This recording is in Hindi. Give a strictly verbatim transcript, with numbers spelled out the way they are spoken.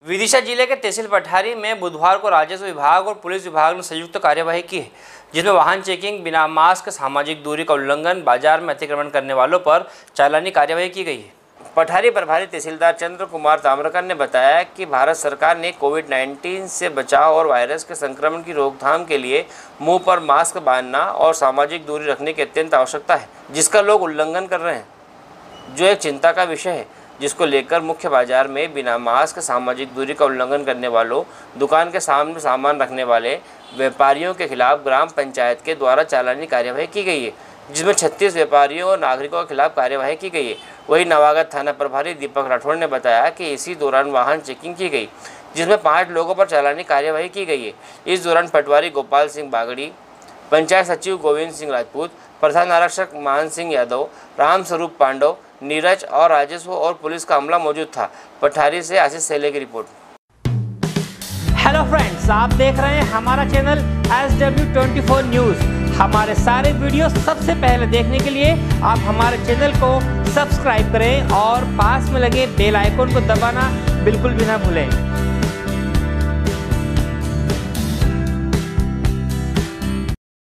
विदिशा जिले के तहसील पठारी में बुधवार को राजस्व विभाग और पुलिस विभाग ने संयुक्त कार्यवाही की है, जिसमें वाहन चेकिंग, बिना मास्क, सामाजिक दूरी का उल्लंघन, बाजार में अतिक्रमण करने वालों पर चालानी कार्यवाही की गई है। पठारी प्रभारी तहसीलदार चंद्र कुमार ताम्रकर ने बताया कि भारत सरकार ने कोविड उन्नीस से बचाव और वायरस के संक्रमण की रोकथाम के लिए मुंह पर मास्क बांधना और सामाजिक दूरी रखने की अत्यंत आवश्यकता है, जिसका लोग उल्लंघन कर रहे हैं, जो एक चिंता का विषय है, जिसको लेकर मुख्य बाजार में बिना मास्क, सामाजिक दूरी का उल्लंघन करने वालों, दुकान के सामने सामान रखने वाले व्यापारियों के खिलाफ ग्राम पंचायत के द्वारा चालानी कार्यवाही की गई है, जिसमें छत्तीस व्यापारियों और नागरिकों के खिलाफ कार्यवाही की गई है। वहीं नवागत थाना प्रभारी दीपक राठौड़ ने बताया कि इसी दौरान वाहन चेकिंग की गई, जिसमें पाँच लोगों पर चालानी कार्यवाही की गई है। इस दौरान पटवारी गोपाल सिंह बागड़ी, पंचायत सचिव गोविंद सिंह राजपूत, प्रधान आरक्षक मान सिंह यादव, राम स्वरूप पांडव, नीरज और राजस्व और पुलिस का अमला मौजूद था। पठारी से आशीष सेले की रिपोर्ट। हेलो फ्रेंड्स, आप देख रहे हैं हमारा channel S W twenty four news. हमारे सारे वीडियो सबसे पहले देखने के लिए आप हमारे चैनल को सब्सक्राइब करें और पास में लगे बेल आइकन को दबाना बिल्कुल भी ना भूलें।